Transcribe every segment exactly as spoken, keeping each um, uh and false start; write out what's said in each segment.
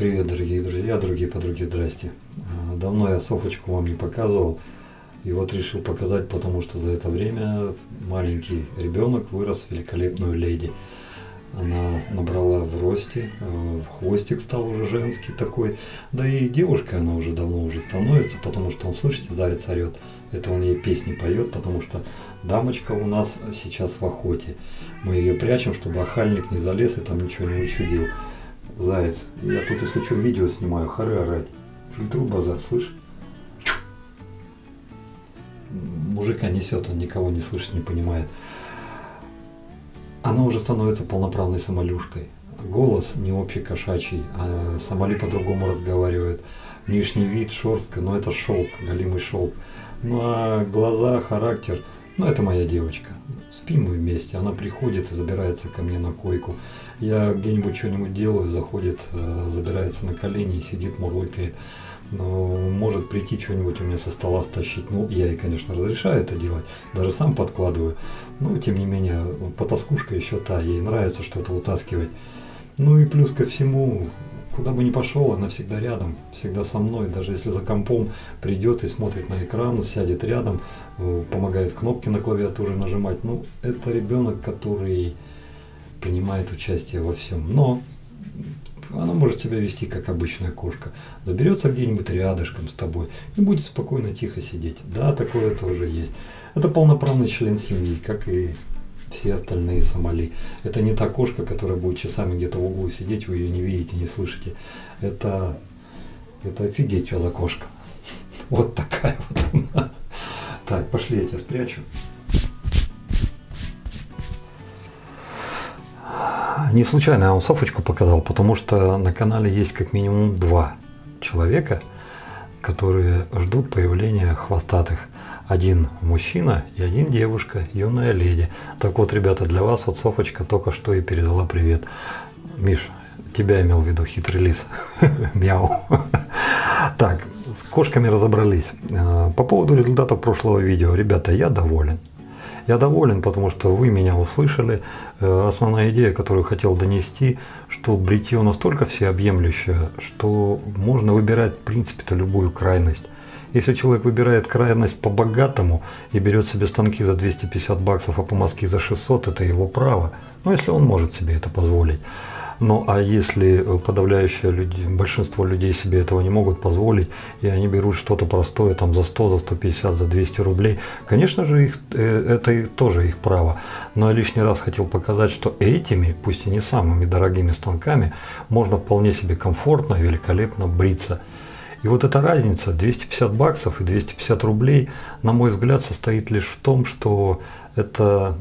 привет, дорогие друзья, дорогие подруги, здрасте. Давно я Софочку вам не показывал, и вот решил показать, потому что за это время маленький ребенок вырос в великолепную леди. Она набрала в росте, хвостик стал уже женский такой, да и девушкой она уже давно уже становится, потому что он, слышите, заяц орет, это он ей песни поет, потому что дамочка у нас сейчас в охоте. Мы ее прячем, чтобы охальник не залез и там ничего не учудил. Заяц, я тут, если что, видео снимаю, хоры орать. Фильтру базар, слышь? Мужика несет, он никого не слышит, не понимает. Она уже становится полноправной самолюшкой. Голос не общий кошачий, а Сомали по-другому разговаривает. Внешний вид, шерстка, но это шелк, голимый шелк. Ну а глаза, характер, ну это моя девочка. Спим мы вместе, она приходит и забирается ко мне на койку. Я где-нибудь что-нибудь делаю, заходит, забирается на колени и сидит, мурлыкает. Ну, может прийти что-нибудь у меня со стола стащить. Ну, я ей, конечно, разрешаю это делать, даже сам подкладываю. Но, тем не менее, потаскушка еще та, ей нравится что-то вытаскивать. Ну и плюс ко всему, куда бы ни пошел, она всегда рядом, всегда со мной. Даже если за компом придет и смотрит на экран, сядет рядом, помогает кнопки на клавиатуре нажимать. Ну, это ребенок, который принимает участие во всем. Но она может себя вести как обычная кошка. Заберется где-нибудь рядышком с тобой и будет спокойно, тихо сидеть. Да, такое тоже есть. Это полноправный член семьи, как и все остальные Сомали. Это не та кошка, которая будет часами где-то в углу сидеть, вы ее не видите, не слышите. Это, это офигеть, что за кошка. Вот такая вот она. Так, пошли, я тебя спрячу. Не случайно я вам Софочку показал, потому что на канале есть как минимум два человека, которые ждут появления хвостатых. Один мужчина и один девушка, юная леди. Так вот, ребята, для вас вот Софочка только что и передала привет. Миш, тебя имел в виду, хитрый лис. Мяу. Так, с кошками разобрались. По поводу результатов прошлого видео, ребята, я доволен. Я доволен, потому что вы меня услышали. Основная идея, которую хотел донести, что бритье настолько всеобъемлющее, что можно выбирать в принципе-то любую крайность. Если человек выбирает крайность по-богатому и берет себе станки за двести пятьдесят баксов, а помазки за шестьсот, это его право. Ну, если он может себе это позволить. Ну, а если подавляющее люди, большинство людей себе этого не могут позволить, и они берут что-то простое там за сто, за сто пятьдесят, за двести рублей, конечно же, их, это тоже их право. Но я лишний раз хотел показать, что этими, пусть и не самыми дорогими станками, можно вполне себе комфортно, великолепно бриться. И вот эта разница двести пятьдесят баксов и двести пятьдесят рублей, на мой взгляд, состоит лишь в том, что это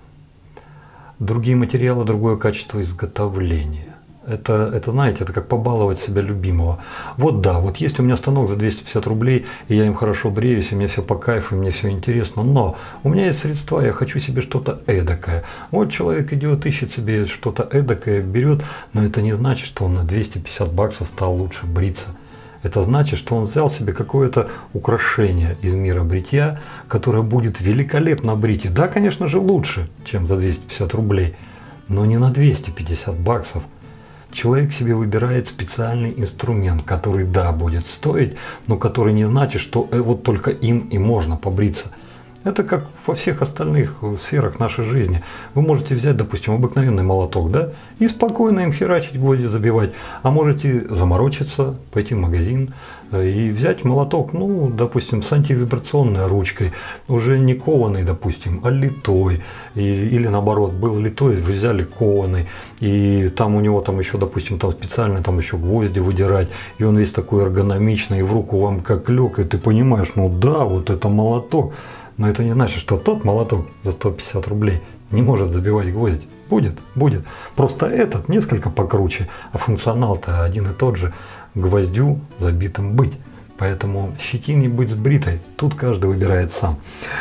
другие материалы, другое качество изготовления. Это, это, знаете, это как побаловать себя любимого. Вот да, вот есть у меня станок за двести пятьдесят рублей, и я им хорошо бреюсь, и мне все по кайфу, и мне все интересно, но у меня есть средства, я хочу себе что-то эдакое. Вот человек идет, ищет себе что-то эдакое, берет, но это не значит, что он на двести пятьдесят баксов стал лучше бриться. Это значит, что он взял себе какое-то украшение из мира бритья, которое будет великолепно брить. И да, конечно же, лучше, чем за двести пятьдесят рублей, но не на двести пятьдесят баксов. Человек себе выбирает специальный инструмент, который, да, будет стоить, но который не значит, что вот только им и можно побриться. Это как во всех остальных сферах нашей жизни. Вы можете взять, допустим, обыкновенный молоток, да, и спокойно им херачить, гвозди забивать. А можете заморочиться, пойти в магазин и взять молоток, ну, допустим, с антивибрационной ручкой, уже не кованый, допустим, а литой. И, или наоборот, был литой, вы взяли кованый, и там у него там еще, допустим, там специально там еще гвозди выдирать, и он весь такой эргономичный, и в руку вам как лег, и ты понимаешь, ну да, вот это молоток. Но это не значит, что тот молоток за сто пятьдесят рублей не может забивать гвозди. Будет, будет. Просто этот несколько покруче, а функционал-то один и тот же. Гвоздю забитым быть. Поэтому щетине быть сбритой. Тут каждый выбирает сам.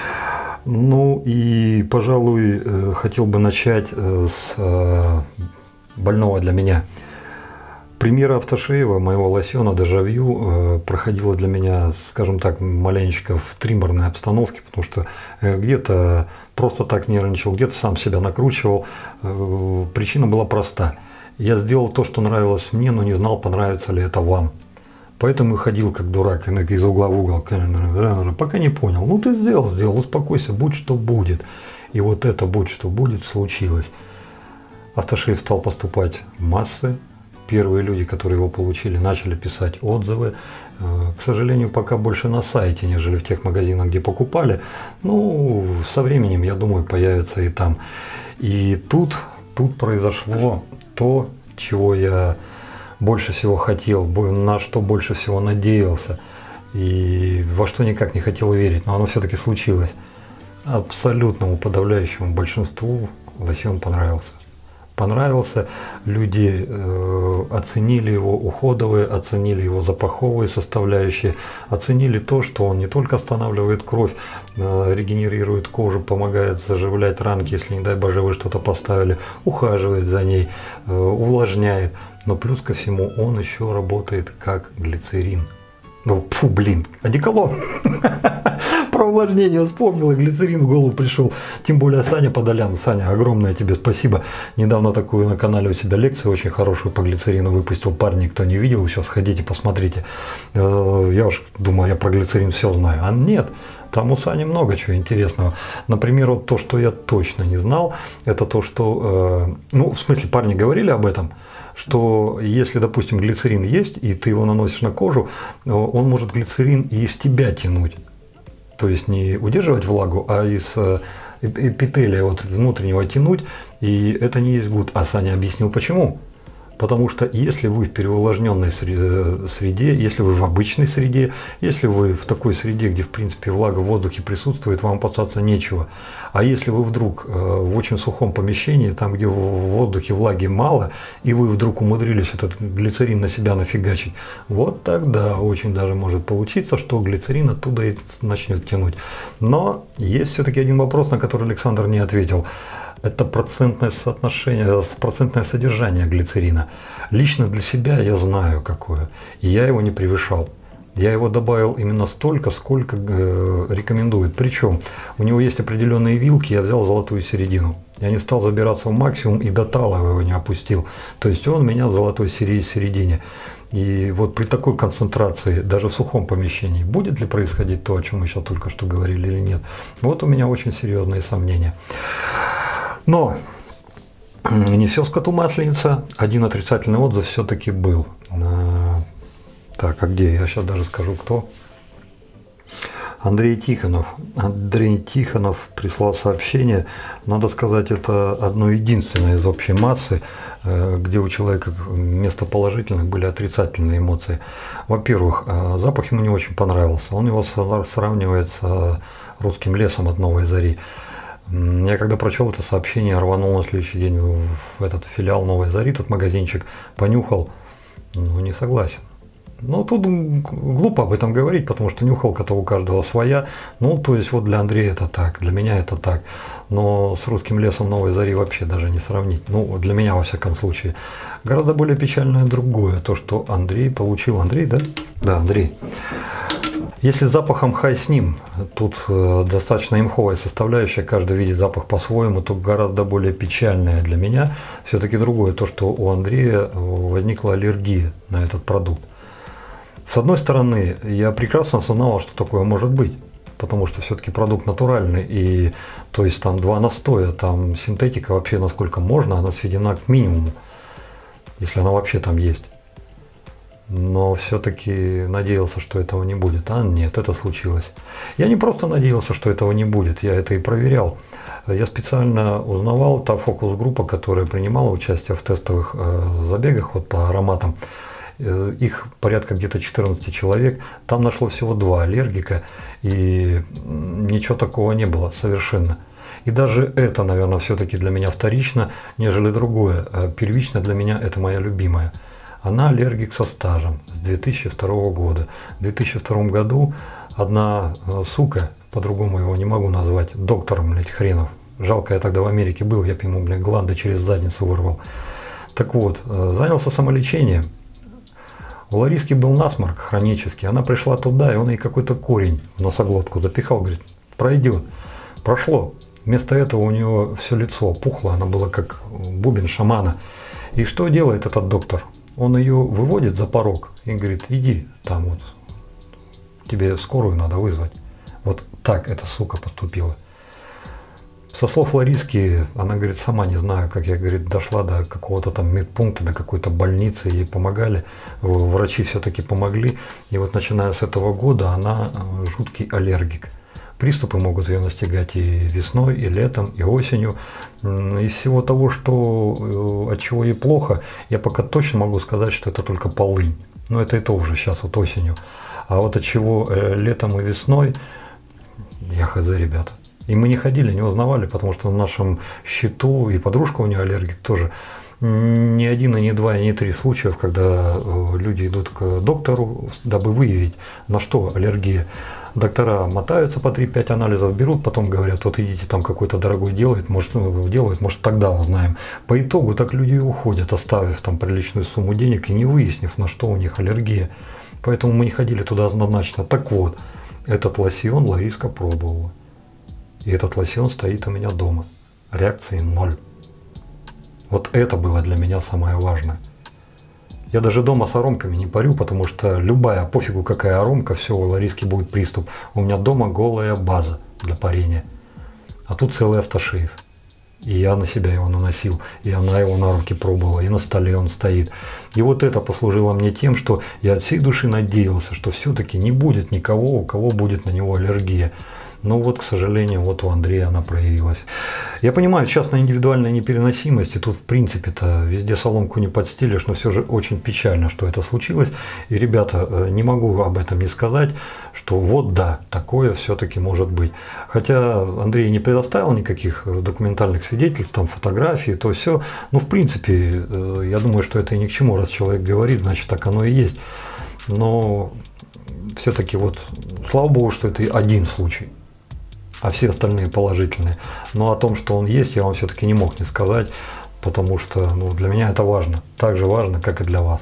Ну и, пожалуй, хотел бы начать с больного для меня. Премьера автошеева моего лосьона Дежавю э, проходила для меня, скажем так, маленечко в триммерной обстановке, потому что э, где-то просто так нервничал, где-то сам себя накручивал. Э, причина была проста. Я сделал то, что нравилось мне, но не знал, понравится ли это вам. Поэтому и ходил как дурак из угла в угол, пока не понял. Ну ты сделал, сделал, успокойся, будь что будет. И вот это будь что будет случилось. Асташеев стал поступать в массы. Первые люди, которые его получили, начали писать отзывы. К сожалению, пока больше на сайте, нежели в тех магазинах, где покупали. Ну, со временем, я думаю, появится и там. И тут, тут произошло то, чего я больше всего хотел, на что больше всего надеялся. И во что никак не хотел верить. Но оно все-таки случилось. Абсолютному подавляющему большинству лосьон понравился. Понравился, люди э, оценили его уходовые, оценили его запаховые составляющие, оценили то, что он не только останавливает кровь, э, регенерирует кожу, помогает заживлять ранки, если, не дай боже, вы что-то поставили, ухаживает за ней, э, увлажняет, но плюс ко всему он еще работает как глицерин. Ну, фу, блин, одеколон. Про увлажнение вспомнил, и глицерин в голову пришел. Тем более Саня Подолян. Саня, огромное тебе спасибо. Недавно такую на канале у себя лекцию очень хорошую по глицерину выпустил. Парни, кто не видел, сейчас ходите, посмотрите. Я уж думаю, я про глицерин все знаю. А нет, там у Сани много чего интересного. Например, вот то, что я точно не знал, это то, что... Ну, в смысле, парни говорили об этом, что если, допустим, глицерин есть, и ты его наносишь на кожу, он может глицерин и из тебя тянуть. То есть не удерживать влагу, а из эпителия вот внутреннего тянуть, и это не есть гуд. А Саня объяснил почему. Потому что если вы в переувлажненной среде, если вы в обычной среде, если вы в такой среде, где в принципе влага в воздухе присутствует, вам опасаться нечего. А если вы вдруг в очень сухом помещении, там где в воздухе влаги мало, и вы вдруг умудрились этот глицерин на себя нафигачить, вот тогда очень даже может получиться, что глицерин оттуда и начнет тянуть. Но есть все-таки один вопрос, на который Александр не ответил. Это процентное соотношение, процентное содержание глицерина. Лично для себя я знаю какое. И я его не превышал. Я его добавил именно столько, сколько э, рекомендует. Причем у него есть определенные вилки, я взял золотую середину. Я не стал забираться в максимум и до тала его не опустил. То есть он меня в золотой середине. И вот при такой концентрации, даже в сухом помещении, будет ли происходить то, о чем мы сейчас только что говорили или нет? Вот у меня очень серьезные сомнения. Но не все скоту масленица, один отрицательный отзыв все-таки был. Так, а где? Я сейчас даже скажу, кто. Андрей Тихонов. Андрей Тихонов прислал сообщение. Надо сказать, это одно единственное из общей массы, где у человека вместо положительных были отрицательные эмоции. Во-первых, запах ему не очень понравился. Он его сравнивает с русским лесом от Новой Зари. Я когда прочел это сообщение, рванул на следующий день в этот филиал Новой Зари, тот магазинчик, понюхал, ну не согласен. Ну тут глупо об этом говорить, потому что нюхалка-то у каждого своя. Ну то есть вот для Андрея это так, для меня это так. Но с русским лесом Новой Зари вообще даже не сравнить. Ну для меня во всяком случае. Гораздо более печальное другое, то что Андрей получил. Андрей, да? Да, Андрей. Если с запахом хай с ним, тут э, достаточно имховая составляющая, каждый видит запах по-своему, то гораздо более печальное для меня все-таки другое, то что у Андрея возникла аллергия на этот продукт. С одной стороны, я прекрасно осознавал, что такое может быть, потому что все-таки продукт натуральный, и то есть там два настоя, там синтетика вообще насколько можно, она сведена к минимуму, если она вообще там есть. Но все-таки надеялся, что этого не будет. А нет, это случилось. Я не просто надеялся, что этого не будет, я это и проверял. Я специально узнавал, та фокус-группа, которая принимала участие в тестовых э, забегах вот, по ароматам, э, их порядка где-то четырнадцать человек, там нашло всего два аллергика, и ничего такого не было совершенно. И даже это, наверное, все-таки для меня вторично, нежели другое. Первично для меня это моя любимая. Она аллергик со стажем с две тысячи второго года. В две тысячи втором году одна сука, по-другому его не могу назвать, доктором, блядь, хренов. Жалко, я тогда в Америке был, я бы ему, блядь, гланды через задницу вырвал. Так вот, занялся самолечением. У Лариски был насморк хронический. Она пришла туда, и он ей какой-то корень в носоглотку запихал. Говорит, пройдет. Прошло. Вместо этого у нее все лицо пухло, она была как бубен шамана. И что делает этот доктор? Он ее выводит за порог и говорит, иди, там вот, тебе скорую надо вызвать. Вот так эта сука поступила. Со слов Лариски, она говорит, сама не знаю, как я, говорит, дошла до какого-то там медпункта, до какой-то больницы, ей помогали, врачи все-таки помогли. И вот начиная с этого года она жуткий аллергик. Приступы могут ее настигать и весной, и летом, и осенью. Из всего того, что, от чего ей плохо, я пока точно могу сказать, что это только полынь. Но это и то уже сейчас, вот осенью. А вот от чего летом и весной, я хз, ребята. И мы не ходили, не узнавали, потому что на нашем счету, и подружка у нее аллергик тоже, ни один, и не два, и не три случаев, когда люди идут к доктору, дабы выявить, на что аллергия. Доктора мотаются по три-пять анализов, берут, потом говорят, вот идите там какой-то дорогой делает, может, ну, делает, может тогда узнаем. По итогу так люди и уходят, оставив там приличную сумму денег и не выяснив, на что у них аллергия. Поэтому мы не ходили туда однозначно. Так вот, этот лосьон Лариска пробовала. И этот лосьон стоит у меня дома. Реакции ноль. Вот это было для меня самое важное. Я даже дома с аромками не парю, потому что любая, пофигу какая аромка, все, у Лариски будет приступ. У меня дома голая база для парения. А тут целый автошейв. И я на себя его наносил, и она его на руки пробовала, и на столе он стоит. И вот это послужило мне тем, что я от всей души надеялся, что все-таки не будет никого, у кого будет на него аллергия. Но вот, к сожалению, вот у Андрея она проявилась. Я понимаю, частная индивидуальная непереносимость, и тут в принципе-то везде соломку не подстелишь, но все же очень печально, что это случилось. И, ребята, не могу об этом не сказать, что вот да, такое все-таки может быть. Хотя Андрей не предоставил никаких документальных свидетельств, там фотографии, то все. Ну, в принципе, я думаю, что это и ни к чему, раз человек говорит, значит так оно и есть. Но все-таки вот, слава богу, что это один случай. А все остальные положительные. Но о том, что он есть, я вам все-таки не мог не сказать, потому что ну, для меня это важно. Так же важно, как и для вас.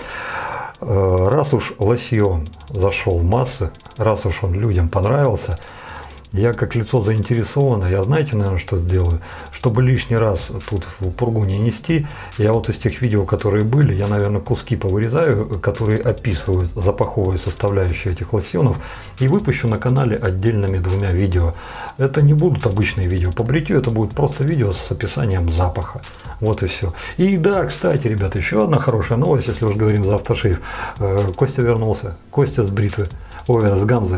Раз уж лосьон зашел в массы, раз уж он людям понравился, я как лицо заинтересованное, я знаете, наверное, что сделаю? Чтобы лишний раз тут в пургу не нести, я вот из тех видео, которые были, я, наверное, куски повырезаю, которые описывают запаховые составляющие этих лосьонов, и выпущу на канале отдельными двумя видео. Это не будут обычные видео по бритью, это будет просто видео с описанием запаха. Вот и все. И да, кстати, ребята, еще одна хорошая новость, если уж говорим за автошейв. Костя вернулся, Костя с бритвы. Ой, с Ганзы.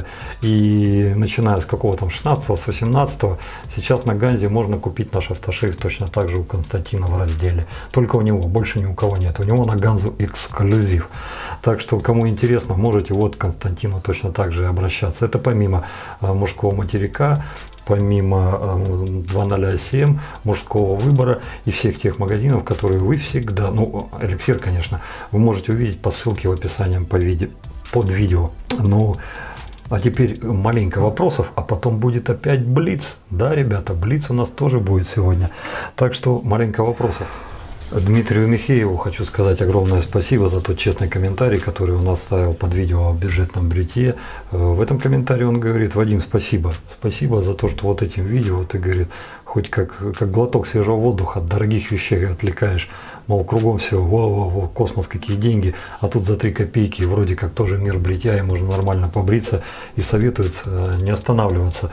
И начиная с какого там шестнадцатого, с восемнадцатого, сейчас на Ганзе можно купить наш автошейв точно так же у Константина в разделе. Только у него, больше ни у кого нет. У него на Ганзу эксклюзив. Так что, кому интересно, можете вот к Константину точно так же обращаться. Это помимо э, мужского материка, помимо э, два ноль семь, мужского выбора и всех тех магазинов, которые вы всегда, ну, эликсир, конечно, вы можете увидеть по ссылке в описании по видео, под видео. Ну, а теперь маленько вопросов, а потом будет опять блиц. Да, ребята, блиц у нас тоже будет сегодня. Так что маленько вопросов. Дмитрию Михееву хочу сказать огромное спасибо за тот честный комментарий, который он оставил под видео о бюджетном бритье. В этом комментарии он говорит: Вадим, спасибо. Спасибо за то, что вот этим видео ты, говорит, хоть как, как глоток свежего воздуха от дорогих вещей отвлекаешь. Мол, кругом все, во-во-во, космос, какие деньги, а тут за три копейки вроде как тоже мир бритья, и можно нормально побриться. И советует не останавливаться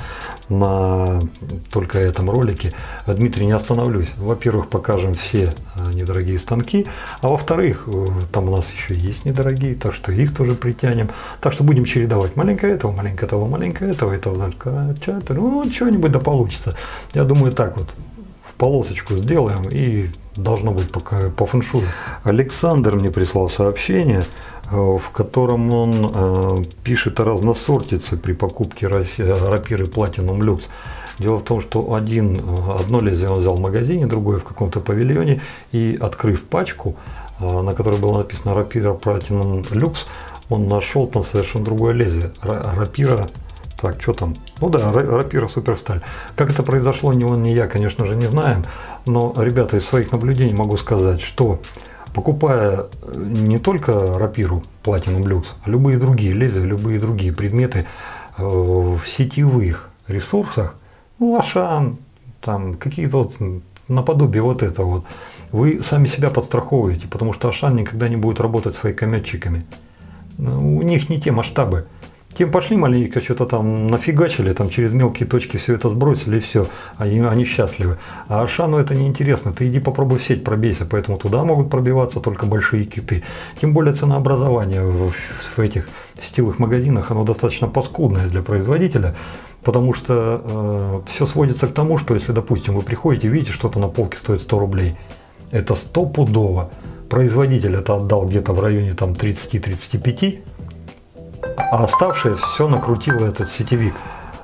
на только этом ролике. Дмитрий, не остановлюсь. Во-первых, покажем все недорогие станки, а во-вторых, там у нас еще есть недорогие, так что их тоже притянем. Так что будем чередовать. Маленько этого, маленько того, маленько этого, этого, ну, что-нибудь да получится. Я думаю, так вот в полосочку сделаем, и должно быть пока по фэншую. Александр мне прислал сообщение, в котором он э, пишет о разносортице при покупке рапиры Platinum Lux. Дело в том, что один, одно лезвие он взял в магазине, другое в каком-то павильоне, и открыв пачку, э, на которой было написано рапира Platinum Lux, он нашел там совершенно другое лезвие. Рапира, так, что там? Ну да, рапира Суперсталь. Как это произошло, ни он, ни я, конечно же, не знаем. Но, ребята, из своих наблюдений могу сказать, что покупая не только рапиру Platinum Lux, а любые другие лезвия, любые другие предметы в сетевых ресурсах, ну, Ашан, там какие-то вот наподобие вот этого вот. Вы сами себя подстраховываете, потому что Ашан никогда не будет работать своими коммерчиками. У них не те масштабы. Тем пошли маленько, что-то там нафигачили, там через мелкие точки все это сбросили и все. Они, они счастливы. А Ашану это неинтересно. Ты иди попробуй в сеть пробейся, поэтому туда могут пробиваться только большие киты. Тем более ценообразование в, в этих сетевых магазинах, оно достаточно паскудное для производителя. Потому что э, все сводится к тому, что если, допустим, вы приходите и видите, что-то на полке стоит сто рублей, это стопудово. Производитель это отдал где-то в районе там тридцати-тридцати пяти, а оставшееся все накрутил этот сетевик.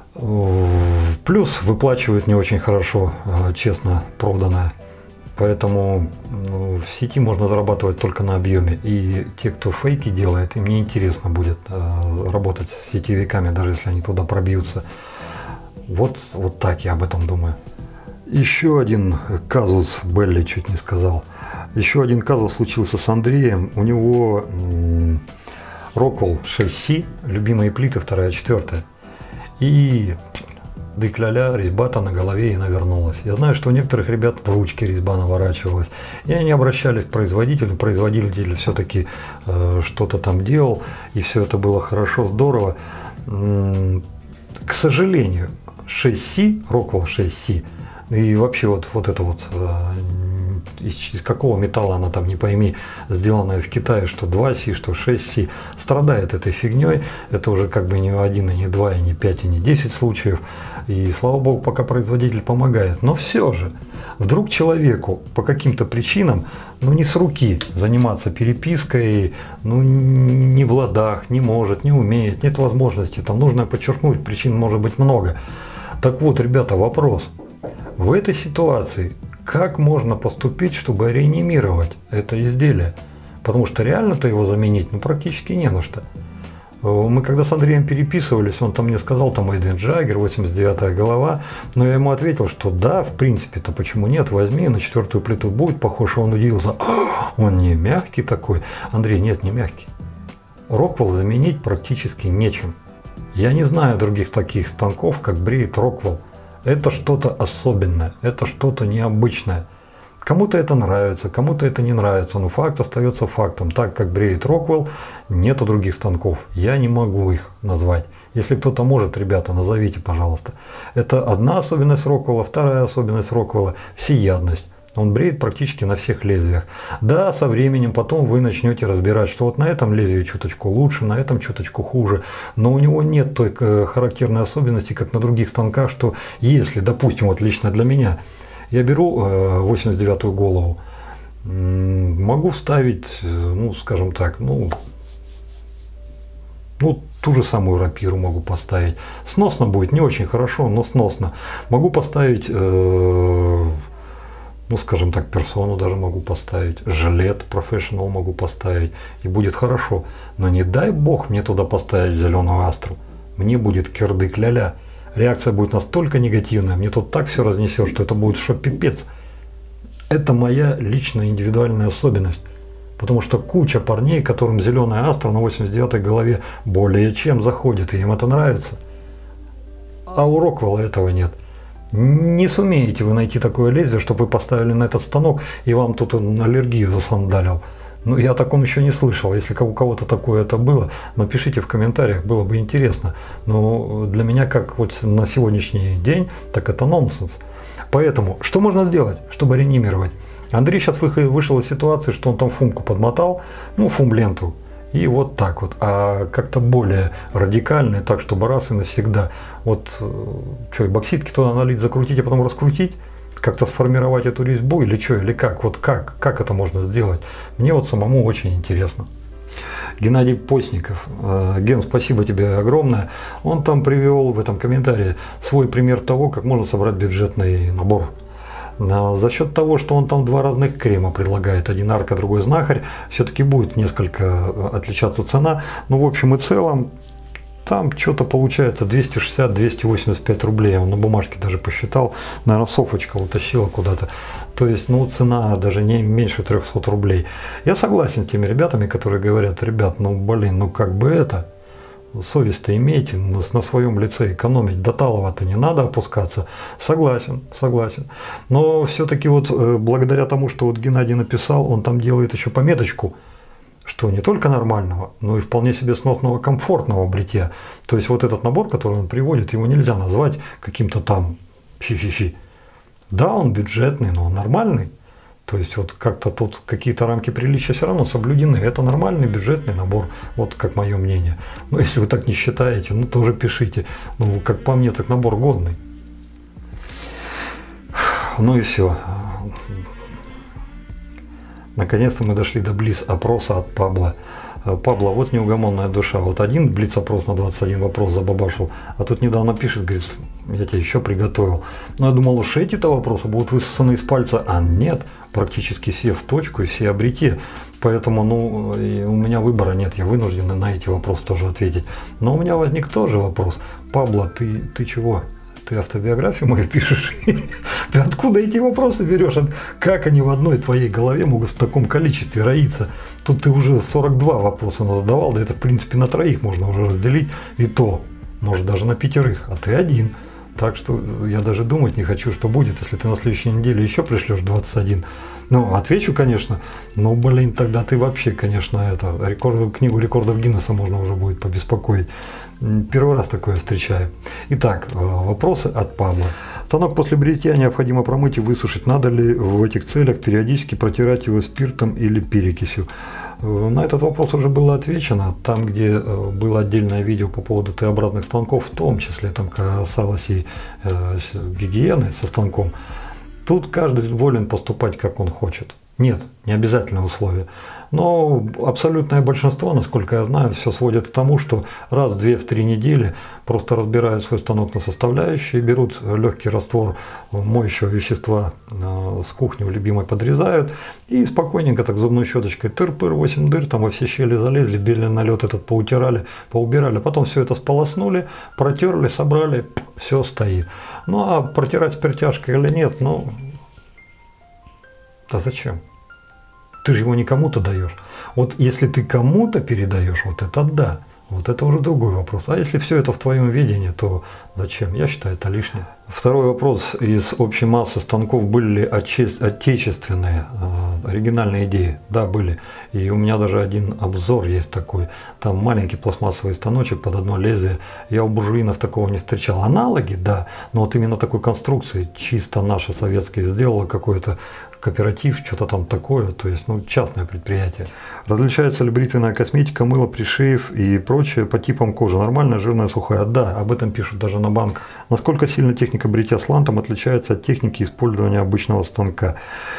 Плюс выплачивают не очень хорошо, честно, проданное. Поэтому ну, в сети можно зарабатывать только на объеме. И те, кто фейки делает, им неинтересно будет э, работать с сетевиками, даже если они туда пробьются. Вот, вот так я об этом думаю. Еще один казус, Белли чуть не сказал. Еще один казус случился с Андреем. У него Rockwell шесть си, любимые плиты вторая, четвёртая. И дык-ля-ля, резьба-то на голове и навернулась. Я знаю, что у некоторых ребят в ручке резьба наворачивалась. И они обращались к производителю. Производитель все-таки э, что-то там делал. И все это было хорошо, здорово. М-м, к сожалению, шесть си, Rockwell шесть си, и вообще вот, вот это вот, э, из, из какого металла она там, не пойми, сделанная в Китае, что два си, что шесть си, страдает этой фигней. Это уже как бы не один, и не два, и не пять, и не десять случаев. И слава богу, пока производитель помогает. Но все же, вдруг человеку по каким-то причинам, ну не с руки заниматься перепиской, ну не в ладах, не может, не умеет, нет возможности. Там нужно подчеркнуть, причин может быть много. Так вот, ребята, вопрос. В этой ситуации как можно поступить, чтобы реанимировать это изделие? Потому что реально-то его заменить ну, практически не на что. Мы когда с Андреем переписывались, он там мне сказал, там Эдвин Джаггер, восемьдесят девятая голова, но я ему ответил, что да, в принципе-то почему нет, возьми, на четвертую плиту будет похож, он удивился, он не мягкий такой. Андрей, нет, не мягкий. Rockwell заменить практически нечем. Я не знаю других таких станков, как бреет Rockwell. Это что-то особенное, это что-то необычное. Кому-то это нравится, кому-то это не нравится, но факт остается фактом. Так как бреет Rockwell, нету других станков. Я не могу их назвать. Если кто-то может, ребята, назовите, пожалуйста. Это одна особенность Rockwell, вторая особенность Rockwell – всеядность. Он бреет практически на всех лезвиях. Да, со временем потом вы начнете разбирать, что вот на этом лезвии чуточку лучше, на этом чуточку хуже. Но у него нет той характерной особенности, как на других станках, что если, допустим, вот лично для меня, я беру восемьдесят девятую голову, могу вставить, ну, скажем так, ну, ну, ту же самую рапиру могу поставить. Сносно будет, не очень хорошо, но сносно. Могу поставить... Э Ну, скажем так, персону даже могу поставить, жилет профессионал могу поставить, и будет хорошо. Но не дай бог мне туда поставить зеленую астру. Мне будет кирдык ля-ля. Реакция будет настолько негативная, мне тут так все разнесет, что это будет что пипец. Это моя личная индивидуальная особенность. Потому что куча парней, которым зеленая астра на восемьдесят девятой голове более чем заходит, и им это нравится. А у Rockwell этого нет. Не сумеете вы найти такое лезвие, чтобы вы поставили на этот станок и вам тут он аллергию засандалил. Ну, я о таком еще не слышал. Если у кого-то такое это было, напишите в комментариях, было бы интересно. Но для меня, как вот на сегодняшний день, так это нонсенс. Поэтому, что можно сделать, чтобы реанимировать? Андрей сейчас вышел из ситуации, что он там фумку подмотал, ну, фум-ленту. И вот так вот, а как-то более радикально, так, чтобы раз и навсегда. Вот, что, и бокситки туда налить, закрутить, а потом раскрутить, как-то сформировать эту резьбу или что, или как, вот как, как это можно сделать? Мне вот самому очень интересно. Геннадий Постников, Ген, спасибо тебе огромное. Он там привел в этом комментарии свой пример того, как можно собрать бюджетный набор. За счет того, что он там два разных крема предлагает, один арка, другой знахарь, все-таки будет несколько отличаться цена. Но в общем и целом, там что-то получается двести шестьдесят — двести восемьдесят пять рублей. Он на бумажке даже посчитал, наверное, Софочка утащила куда-то. То есть, ну, цена даже не меньше трёхсот рублей. Я согласен с теми ребятами, которые говорят, ребят, ну, блин, ну как бы это... совесть-то имейте, на, на своем лице экономить, до талого-то не надо опускаться. Согласен, согласен. Но все-таки вот э, благодаря тому, что вот Геннадий написал, он там делает еще пометочку, что не только нормального, но и вполне себе сносного, комфортного бритья. То есть вот этот набор, который он приводит, его нельзя назвать каким-то там фи-фи-фи. Да, он бюджетный, но он нормальный. То есть вот как-то тут какие-то рамки приличия все равно соблюдены. Это нормальный бюджетный набор, вот как мое мнение. Но если вы так не считаете, ну тоже пишите. Ну, как по мне, так набор годный. Ну и все. Наконец-то мы дошли до блиц-опроса от Пабло. Пабло, вот неугомонная душа. Вот один блиц-опрос на двадцать один вопрос забабашил, а тут недавно пишет, говорит, я тебя еще приготовил. Но я думал, уж эти-то вопросы будут высосаны из пальца, а нет, практически все в точку и все о бритье. Поэтому, ну, у меня выбора нет, я вынужден на эти вопросы тоже ответить. Но у меня возник тоже вопрос. Пабло, ты, ты чего? Ты автобиографию мою пишешь? Ты откуда эти вопросы берешь? Как они в одной твоей голове могут в таком количестве роиться? Тут ты уже сорок два вопроса задавал, да это в принципе на троих можно уже разделить, и то, может даже на пятерых, а ты один. Так что я даже думать не хочу, что будет, если ты на следующей неделе еще пришлешь двадцать один. Ну, отвечу, конечно, но, блин, тогда ты вообще, конечно, это, рекорд, книгу рекордов Гиннесса можно уже будет побеспокоить. Первый раз такое встречаю. Итак, вопросы от Пабло. Станок после бритья необходимо промыть и высушить. Надо ли в этих целях периодически протирать его спиртом или перекисью? На этот вопрос уже было отвечено. Там, где было отдельное видео по поводу Т-обратных станков, в том числе там касалось и э, гигиены со станком. Тут каждый волен поступать, как он хочет. Нет, не обязательное условие. Но абсолютное большинство, насколько я знаю, все сводит к тому, что раз в две-три недели просто разбирают свой станок на составляющие, берут легкий раствор моющего вещества с кухни любимой, подрезают и спокойненько так зубной щеточкой тыр-пыр, восемь дыр, там во все щели залезли, белый налет этот поутирали, поубирали, потом все это сполоснули, протерли, собрали, все стоит. Ну а протирать спиртяжкой или нет, ну, да зачем? Ты же его не кому-то даешь. Вот если ты кому-то передаешь, вот это да. Вот это уже другой вопрос. А если все это в твоем видении, то зачем? Я считаю, это лишнее. Второй вопрос. Из общей массы станков были ли отечественные, оригинальные идеи? Да, были. И у меня даже один обзор есть такой. Там маленький пластмассовый станочек под одно лезвие. Я у буржуинов такого не встречал. Аналоги, да. Но вот именно такой конструкции, чисто наши советские, сделала какое-то кооператив, что-то там такое, то есть, ну, частное предприятие. Различается ли бритвенная косметика, мыло, пришеев и прочее по типам кожи? Нормальная, жирная, сухая? Да, об этом пишут даже на банк. Насколько сильно техника бритья слантом отличается от техники использования обычного станка?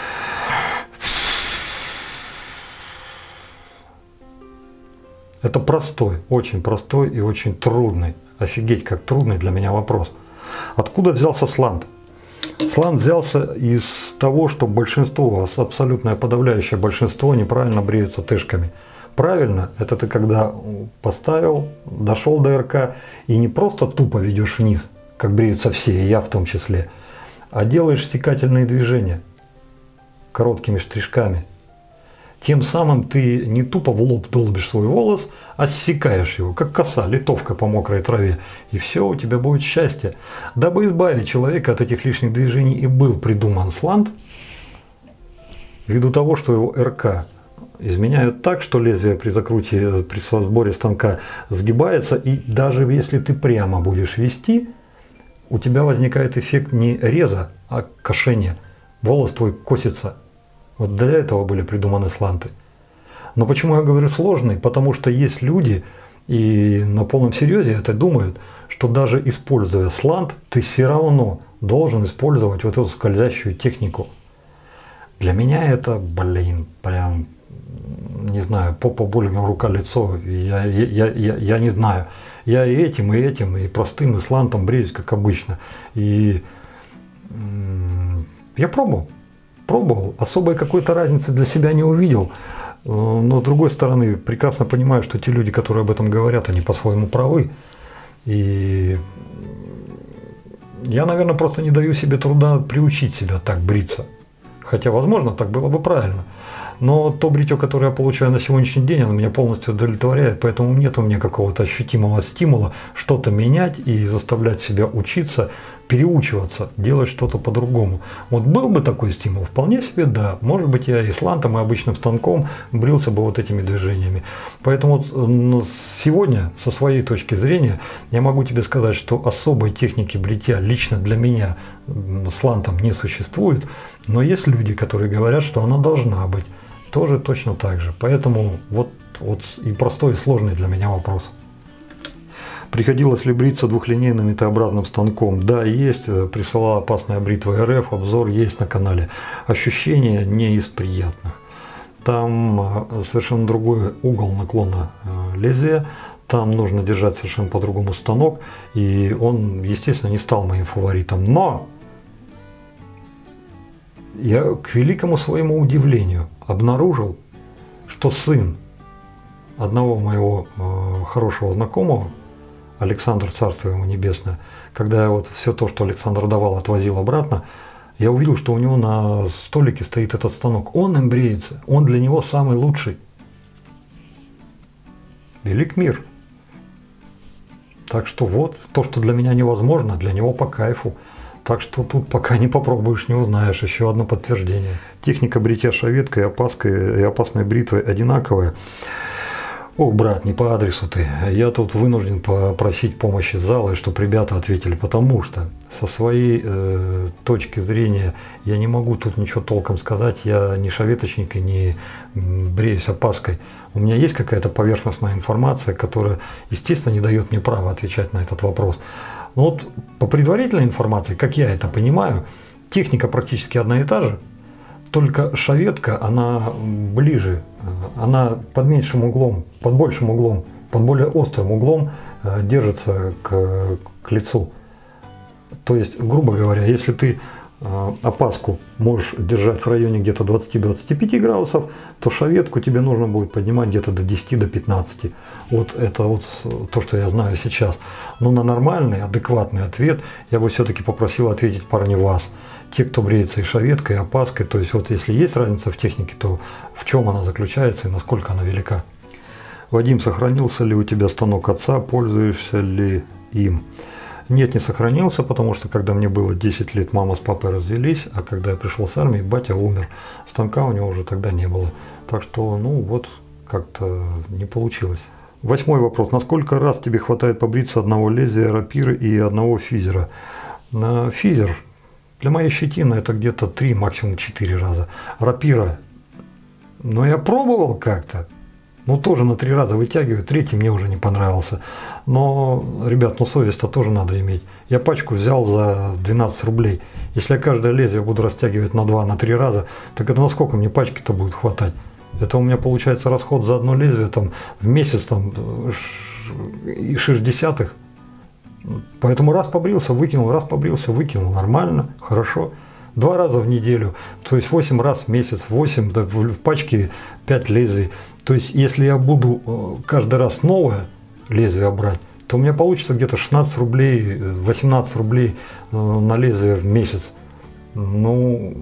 Это простой, очень простой и очень трудный, офигеть как трудный для меня вопрос. Откуда взялся слант? Слант взялся из того, что большинство, абсолютное подавляющее большинство неправильно бреются тышками. Правильно, это ты когда поставил, дошел до РК и не просто тупо ведешь вниз, как бреются все, и я в том числе, а делаешь стекательные движения короткими штришками. Тем самым ты не тупо в лоб долбишь свой волос, а ссекаешь его, как коса, литовка по мокрой траве. И все, у тебя будет счастье. Дабы избавить человека от этих лишних движений и был придуман слант, ввиду того, что его РК изменяют так, что лезвие при закруте, при сборе станка сгибается, и даже если ты прямо будешь вести, у тебя возникает эффект не реза, а кошения. Волос твой косится. Вот для этого были придуманы сланты. Но почему я говорю сложный? Потому что есть люди, и на полном серьезе это думают, что даже используя слант, ты все равно должен использовать вот эту скользящую технику. Для меня это, блин, прям, не знаю, попа, буллингом, рука, лицо, я, я, я, я не знаю. Я и этим, и этим, и простым, и слантом бреюсь, как обычно. И я пробовал. Пробовал, особой какой-то разницы для себя не увидел, но с другой стороны прекрасно понимаю, что те люди, которые об этом говорят, они по-своему правы, и я, наверное, просто не даю себе труда приучить себя так бриться, хотя, возможно, так было бы правильно, Но то бритье, которое я получаю на сегодняшний день, оно меня полностью удовлетворяет, поэтому нет у меня какого-то ощутимого стимула что-то менять и заставлять себя учиться, переучиваться, делать что-то по-другому. Вот был бы такой стимул, вполне себе да. Может быть, я и слантом, и обычным станком брился бы вот этими движениями. Поэтому вот сегодня, со своей точки зрения, я могу тебе сказать, что особой техники бритья лично для меня слантом не существует, но есть люди, которые говорят, что она должна быть. Тоже точно так же. Поэтому вот, вот и простой, и сложный для меня вопрос. Приходилось ли бриться двухлинейным Т-образным станком? Да, есть. Присылала опасная бритва РФ, обзор есть на канале. Ощущения не из приятных. Там совершенно другой угол наклона лезвия. Там нужно держать совершенно по-другому станок. И он, естественно, не стал моим фаворитом. Но я, к великому своему удивлению, обнаружил, что сын одного моего э, хорошего знакомого, Александр, царство ему небесное, когда я вот все то, что Александр давал, отвозил обратно, я увидел, что у него на столике стоит этот станок. Он им бреется, он для него самый лучший. Велик мир. Так что вот, то, что для меня невозможно, для него по кайфу. Так что тут пока не попробуешь, не узнаешь. Еще одно подтверждение. Техника бритья шаветкой, опаской и опасной бритвой одинаковая. Ох, брат, не по адресу ты. Я тут вынужден попросить помощи зала, и чтобы ребята ответили, потому что со своей э, точки зрения я не могу тут ничего толком сказать. Я не шаветочник и не бреюсь опаской. У меня есть какая-то поверхностная информация, которая, естественно, не дает мне права отвечать на этот вопрос. Но вот по предварительной информации, как я это понимаю, техника практически одна и та же. Только шаветка, она ближе, она под меньшим углом, под большим углом, под более острым углом держится к, к лицу. То есть, грубо говоря, если ты опаску можешь держать в районе где-то двадцати-двадцати пяти градусов, то шаветку тебе нужно будет поднимать где-то до десяти-пятнадцати. Вот это вот то, что я знаю сейчас. Но на нормальный, адекватный ответ я бы все-таки попросил ответить парни вас. Те, кто бреется и шаветкой, и опаской, то есть вот если есть разница в технике, то в чем она заключается и насколько она велика. Вадим, сохранился ли у тебя станок отца, пользуешься ли им? Нет, не сохранился, потому что когда мне было десять лет, мама с папой развелись, а когда я пришел с армии, батя умер. Станка у него уже тогда не было. Так что, ну вот, как-то не получилось. Восьмой вопрос. Насколько раз тебе хватает побриться одного лезвия рапиры и одного физера? На физер для моей щетины это где-то три, максимум четыре раза. Рапира, ну я пробовал как-то. Ну, тоже на три раза вытягиваю, третий мне уже не понравился. Но, ребят, ну совесть-то тоже надо иметь. Я пачку взял за двенадцать рублей. Если я каждое лезвие буду растягивать на два, на три раза, так это насколько мне пачки-то будет хватать? Это у меня получается расход за одно лезвие там, в месяц там, и шесть десятых. Поэтому раз побрился, выкинул, раз побрился, выкинул. Нормально, хорошо. Два раза в неделю, то есть восемь раз в месяц, восемь, да, в пачке пять лезвий. То есть если я буду каждый раз новое лезвие брать, то у меня получится где-то шестнадцать рублей, восемнадцать рублей на лезвие в месяц. Ну,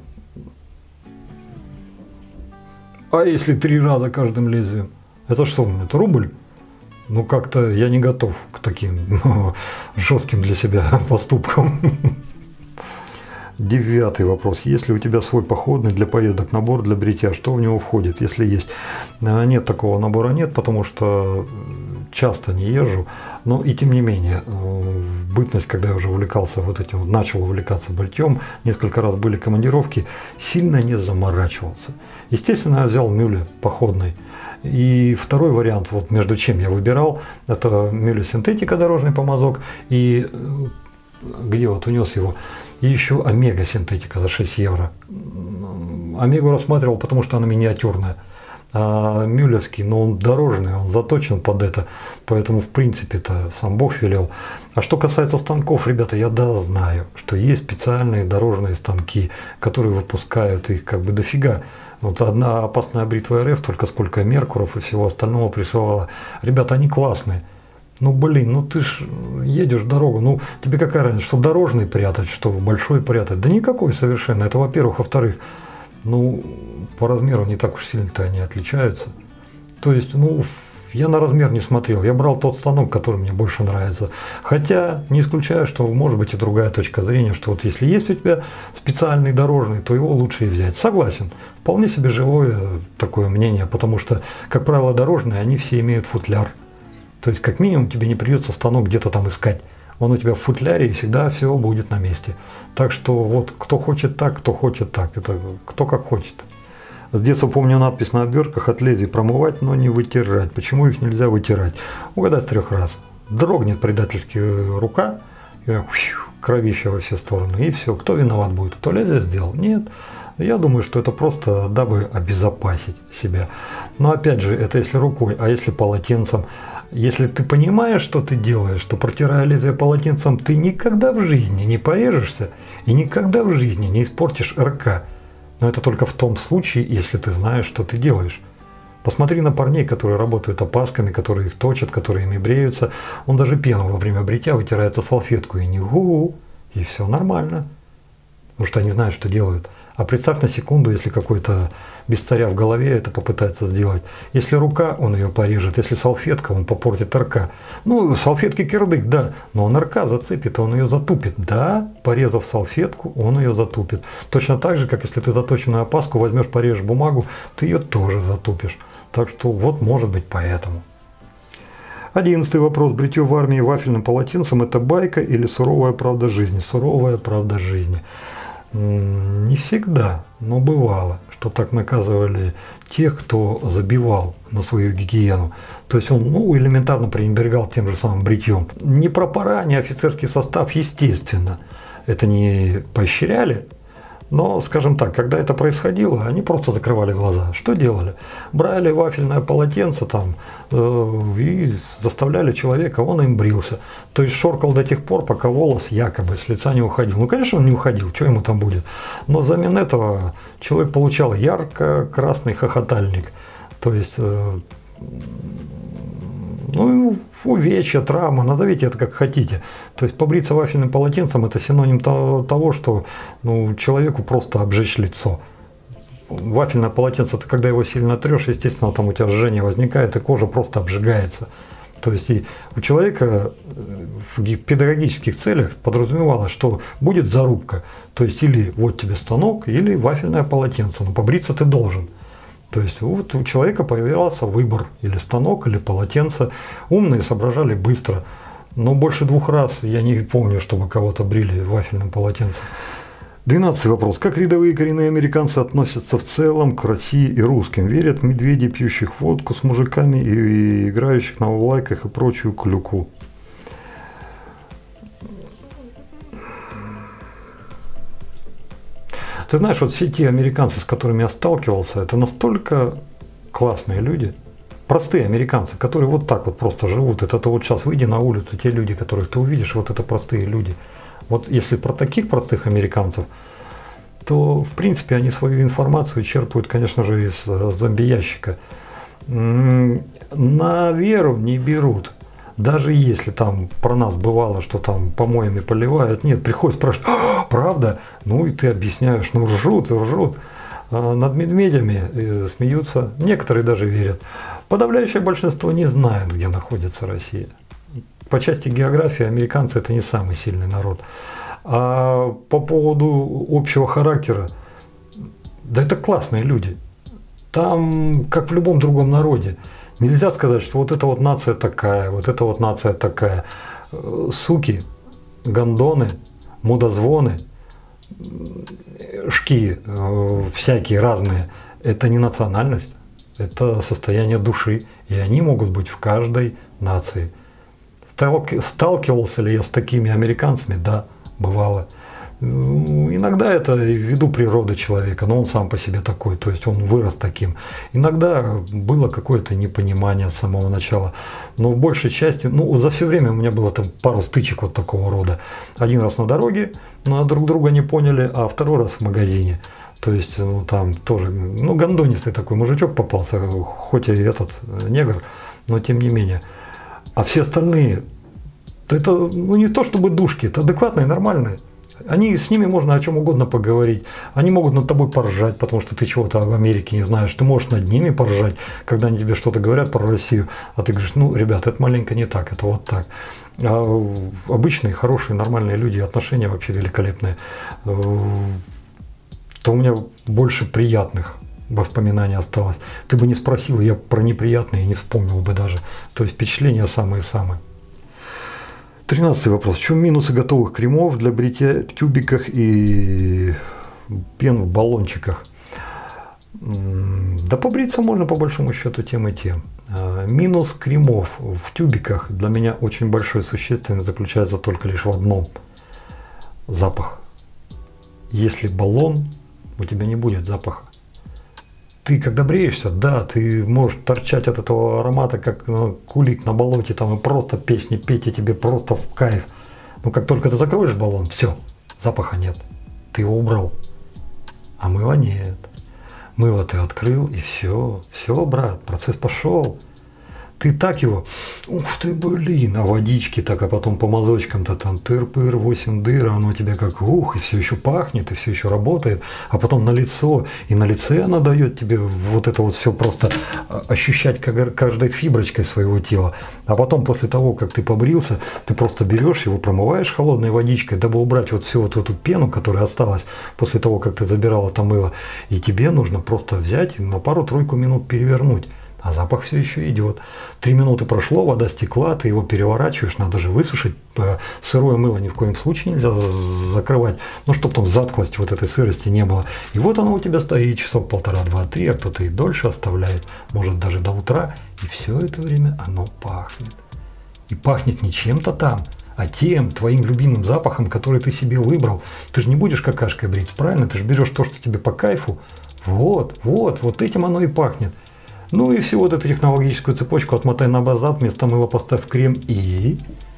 а если три раза каждым лезвием? Это что, это рубль? Ну как-то я не готов к таким жестким для себя поступкам. Девятый вопрос. Есть ли у тебя свой походный для поездок набор для бритья? Что в него входит, если есть? Нет, такого набора нет, потому что часто не езжу. Но и тем не менее, в бытность, когда я уже увлекался вот этим, начал увлекаться бритьем, несколько раз были командировки, сильно не заморачивался. Естественно, я взял мюле походный. И второй вариант, вот между чем я выбирал, это мюле синтетика, дорожный помазок, и где вот унес его, и еще омега синтетика за шесть евро. Омегу рассматривал, потому что она миниатюрная. А мюлевский, но он дорожный, он заточен под это, поэтому в принципе-то сам Бог велел. А что касается станков, ребята, я да знаю, что есть специальные дорожные станки, которые выпускают их как бы дофига. Вот одна опасная бритва РФ, только сколько меркуров и всего остального присылала. Ребята, они классные. Ну блин, ну ты ж едешь дорогу, ну тебе какая разница, что дорожный прятать, что большой прятать? Да никакой совершенно. Это во-первых. Во-вторых, ну, по размеру не так уж сильно-то они отличаются. То есть, ну, я на размер не смотрел, я брал тот станок, который мне больше нравится. Хотя, не исключаю, что может быть и другая точка зрения, что вот если есть у тебя специальный дорожный, то его лучше и взять. Согласен, вполне себе живое такое мнение, потому что, как правило, дорожные, они все имеют футляр. То есть, как минимум, тебе не придется станок где-то там искать. Он у тебя в футляре, и всегда все будет на месте. Так что вот, кто хочет так, кто хочет так, это кто как хочет. С детства помню надпись на обертках: от лезвий промывать, но не вытирать. Почему их нельзя вытирать? Угадать трех раз. Дрогнет предательски рука, и кровища во все стороны, и все. Кто виноват будет? Кто лезвие сделал? Нет. Я думаю, что это просто дабы обезопасить себя. Но опять же, это если рукой, а если полотенцем. Если ты понимаешь, что ты делаешь, что, протирая лезвие полотенцем, ты никогда в жизни не порежешься и никогда в жизни не испортишь РК. Но это только в том случае, если ты знаешь, что ты делаешь. Посмотри на парней, которые работают опасками, которые их точат, которые ими бреются. Он даже пену во время бритья вытирает салфетку и не гу, и все нормально. Потому что они знают, что делают. А представь на секунду, если какой-то без царя в голове это попытается сделать. Если рука, он ее порежет. Если салфетка, он попортит РК. Ну, салфетки кирдык, да. Но он РК зацепит, он ее затупит. Да, порезав салфетку, он ее затупит. Точно так же, как если ты заточенную опаску возьмешь, порежешь бумагу, ты ее тоже затупишь. Так что вот может быть поэтому. Одиннадцатый вопрос. Бритье в армии вафельным полотенцем — это байка или суровая правда жизни? Суровая правда жизни. Не всегда, но бывало, что так наказывали тех, кто забивал на свою гигиену. То есть он, ну, элементарно пренебрегал тем же самым бритьем. Ни пропора, ни офицерский состав, естественно, это не поощряли. Но, скажем так, когда это происходило, они просто закрывали глаза. Что делали? Брали вафельное полотенце там э, и заставляли человека, он им брился. То есть шоркал до тех пор, пока волос якобы с лица не уходил. Ну, конечно, он не уходил, что ему там будет. Но взамен этого человек получал ярко-красный хохотальник. То есть, э, ну, увечья, травма, назовите это как хотите. То есть побриться вафельным полотенцем — это синоним того, что, ну, человеку просто обжечь лицо. Вафельное полотенце — это когда его сильно трешь, естественно, там у тебя жжение возникает, и кожа просто обжигается. То есть и у человека в педагогических целях подразумевалось, что будет зарубка. То есть или вот тебе станок, или вафельное полотенце. Но побриться ты должен. То есть вот у человека появился выбор: или станок, или полотенце. Умные соображали быстро. Но больше двух раз я не помню, чтобы кого-то брили вафельным полотенцем. Двенадцатый вопрос. Как рядовые коренные американцы относятся в целом к России и русским? Верят в медведей, пьющих водку с мужиками и играющих на улайках и прочую клюку? Ты знаешь, вот все те американцы, с которыми я сталкивался, это настолько классные люди, простые американцы, которые вот так вот просто живут. Это ты вот сейчас выйди на улицу, те люди, которых ты увидишь, вот это простые люди. Вот если про таких простых американцев, то в принципе они свою информацию черпают, конечно же, из зомби-ящика. На веру не берут. Даже если там про нас бывало, что там помоями поливают, нет, приходят спрашивать: «А, правда?» Ну и ты объясняешь, ну ржут, ржут. А над медведями э, смеются, некоторые даже верят. Подавляющее большинство не знает, где находится Россия. По части географии американцы — это не самый сильный народ. А по поводу общего характера, да это классные люди. Там, как в любом другом народе, нельзя сказать, что вот эта вот нация такая, вот эта вот нация такая. Суки, гондоны, мудозвоны, шки всякие разные — это не национальность, это состояние души. И они могут быть в каждой нации. Сталкивался ли я с такими американцами? Да, бывало. Иногда это ввиду природы человека, но он сам по себе такой, то есть он вырос таким. Иногда было какое-то непонимание с самого начала, но в большей части, ну, за все время у меня было там пару стычек вот такого рода. Один раз на дороге, но друг друга не поняли, а второй раз в магазине. То есть, ну, там тоже, ну, гондонистый такой мужичок попался, хоть и этот негр, но тем не менее. А все остальные, это, ну, не то чтобы душки, это адекватные, нормальные. Они, с ними можно о чем угодно поговорить. Они могут над тобой поржать, потому что ты чего-то в Америке не знаешь. Ты можешь над ними поржать, когда они тебе что-то говорят про Россию. А ты говоришь, ну, ребята, это маленько не так, это вот так. А обычные, хорошие, нормальные люди, отношения вообще великолепные. То у меня больше приятных воспоминаний осталось. Ты бы не спросил, я про неприятные не вспомнил бы даже. То есть впечатления самые-самые. Тринадцатый вопрос. В чем минусы готовых кремов для бритья в тюбиках и пен в баллончиках? Да побриться можно по большому счету тем и тем. Минус кремов в тюбиках для меня очень большой, существенный, заключается только лишь в одном. Запах. Если баллон, у тебя не будет запаха. Ты когда бреешься, да, ты можешь торчать от этого аромата, как ну, кулик на болоте, там и просто песни петь, и тебе просто в кайф. Но как только ты закроешь баллон, все, запаха нет. Ты его убрал. А мыла нет. Мыло ты открыл, и все, все, брат, процесс пошел. Ты так его, ух ты, блин, а водички так, а потом по мазочкам-то там тыр-пыр, восемь дыр, а оно у тебя как ух, и все еще пахнет, и все еще работает, а потом на лицо, и на лице она дает тебе вот это вот все просто ощущать как каждой фиброчкой своего тела. А потом после того, как ты побрился, ты просто берешь его, промываешь холодной водичкой, дабы убрать вот всю вот эту пену, которая осталась после того, как ты забирал это мыло, и тебе нужно просто взять и на пару-тройку минут перевернуть. А запах все еще идет. Три минуты прошло, вода стекла, ты его переворачиваешь, надо же высушить. Сырое мыло ни в коем случае нельзя закрывать, ну, чтобы там затклости вот этой сырости не было. И вот оно у тебя стоит часов полтора, два, три, а кто-то и дольше оставляет, может даже до утра. И все это время оно пахнет. И пахнет не чем-то там, а тем твоим любимым запахом, который ты себе выбрал. Ты же не будешь какашкой брить, правильно? Ты же берешь то, что тебе по кайфу. Вот, вот, вот этим оно и пахнет. Ну и всю вот эту технологическую цепочку отмотай на базат, вместо мыла поставь крем и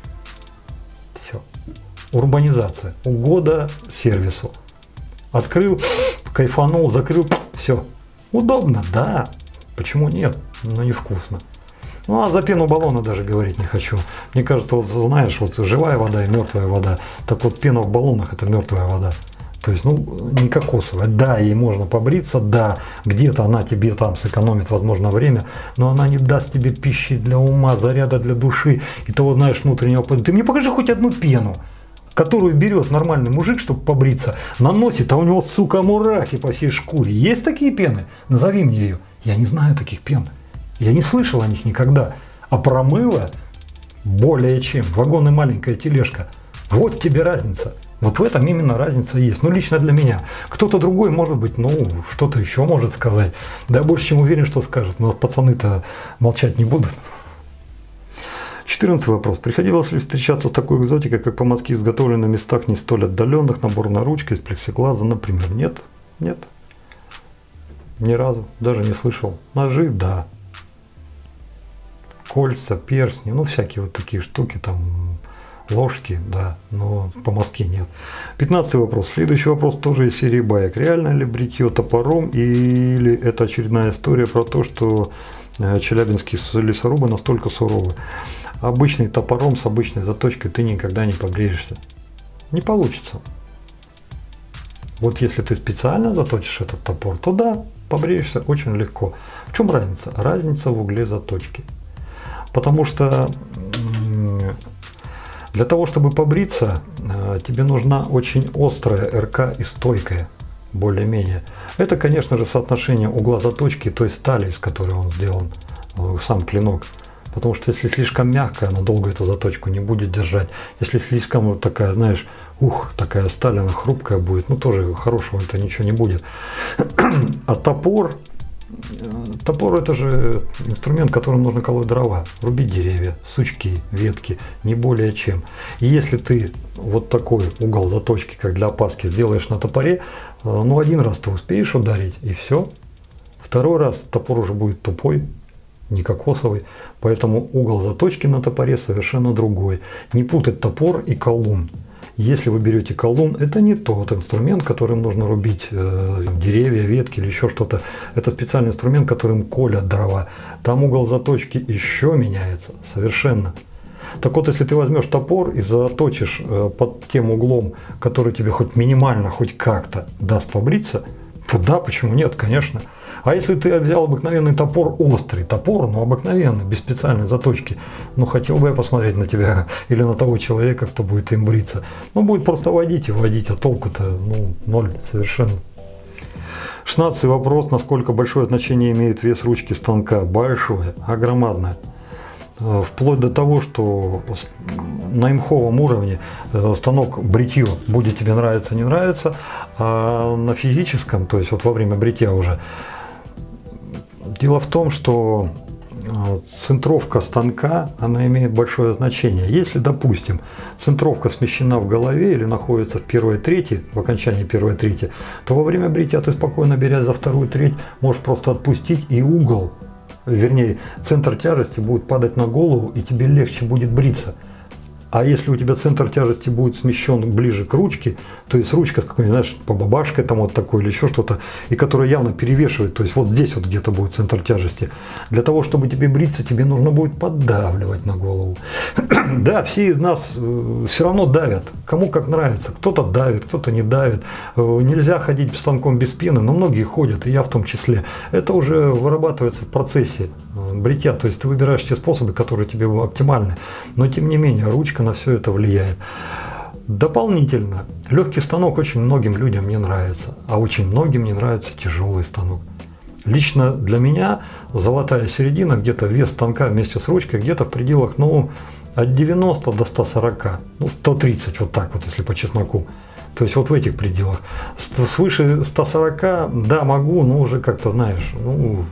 все. Урбанизация. Угода сервису. Открыл, кайфанул, закрыл, все. Удобно, да. Почему нет? Но невкусно. Ну а за пену баллона даже говорить не хочу. Мне кажется, вот знаешь, вот живая вода и мертвая вода. Так вот пена в баллонах — это мертвая вода. То есть, ну, не кокосовая. Да, ей можно побриться, да, где-то она тебе там сэкономит, возможно, время, но она не даст тебе пищи для ума, заряда для души и того, знаешь, внутреннего. Ты мне покажи хоть одну пену, которую берет нормальный мужик, чтобы побриться, наносит, а у него, сука, мурахи по всей шкуре. Есть такие пены? Назови мне ее. Я не знаю таких пен. Я не слышал о них никогда. А про мыло более чем. Вагон и маленькая тележка. Вот тебе разница. Вот в этом именно разница есть. Ну, лично для меня. Кто-то другой, может быть, ну, что-то еще может сказать. Да я больше чем уверен, что скажет. Но пацаны-то молчать не будут. четырнадцатый вопрос. Приходилось ли встречаться с такой экзотикой, как помазки, изготовленные в местах не столь отдаленных, наборная ручка из плексиглаза, например? Нет? Нет? Ни разу. Даже не слышал. Ножи, да. Кольца, перстни, ну, всякие вот такие штуки там. Ложки, да, но помазки нет. пятнадцатый вопрос. Следующий вопрос тоже из серии баек. Реально ли бритье топором, или это очередная история про то, что челябинские лесорубы настолько суровы? Обычный топором с обычной заточкой ты никогда не побреешься. Не получится. Вот если ты специально заточишь этот топор, то да, побреешься очень легко. В чем разница? Разница в угле заточки. Потому что для того, чтобы побриться, тебе нужна очень острая РК и стойкая, более-менее. Это, конечно же, соотношение угла заточки той стали, из которой он сделан, сам клинок. Потому что если слишком мягкая, она долго эту заточку не будет держать. Если слишком вот такая, знаешь, ух, такая сталь, она хрупкая будет, ну тоже хорошего это ничего не будет. А топор, топор это же инструмент, которым нужно колоть дрова, рубить деревья, сучки, ветки, не более чем. И если ты вот такой угол заточки, как для опаски, сделаешь на топоре, ну один раз ты успеешь ударить и все. Второй раз топор уже будет тупой, не кокосовый, поэтому угол заточки на топоре совершенно другой. Не путать топор и колун. Если вы берете колун, это не тот инструмент, которым нужно рубить э, деревья, ветки или еще что-то. Это специальный инструмент, которым колят дрова. Там угол заточки еще меняется совершенно. Так вот, если ты возьмешь топор и заточишь под тем углом, который тебе хоть минимально, хоть как-то даст побриться, то да, почему нет, конечно. А если ты взял обыкновенный топор, острый топор, ну обыкновенный, без специальной заточки, ну хотел бы я посмотреть на тебя или на того человека, кто будет им бриться. Ну будет просто водить и водить, а толку-то ну ноль совершенно. шестнадцатый вопрос. Насколько большое значение имеет вес ручки станка? Большое, огромадное. Вплоть до того, что на имховом уровне станок бритье будет тебе нравиться, не нравится, а на физическом, то есть вот во время бритья уже. Дело в том, что центровка станка, она имеет большое значение. Если, допустим, центровка смещена в голове или находится в первой трети, в окончании первой трети, то во время бритья ты спокойно, берясь за вторую треть, можешь просто отпустить, и угол, вернее, центр тяжести будет падать на голову, и тебе легче будет бриться. А если у тебя центр тяжести будет смещен ближе к ручке, то есть ручка какой-нибудь, знаешь, по бабашке там вот такой или еще что-то, и которая явно перевешивает, то есть вот здесь вот где-то будет центр тяжести. Для того, чтобы тебе бриться, тебе нужно будет поддавливать на голову. Да, все из нас все равно давят, кому как нравится. Кто-то давит, кто-то не давит. Нельзя ходить станком без пены, но многие ходят, и я в том числе. Это уже вырабатывается в процессе бритья, то есть ты выбираешь те способы, которые тебе оптимальны. Но тем не менее, ручка на все это влияет. Дополнительно, легкий станок очень многим людям не нравится, а очень многим не нравится тяжелый станок. Лично для меня золотая середина, где-то вес станка вместе с ручкой, где-то в пределах, ну, от девяноста до ста сорока, ну, сто тридцать, вот так вот, если по чесноку. То есть вот в этих пределах. Свыше ста сорока, да, могу, но уже как-то, знаешь, ну,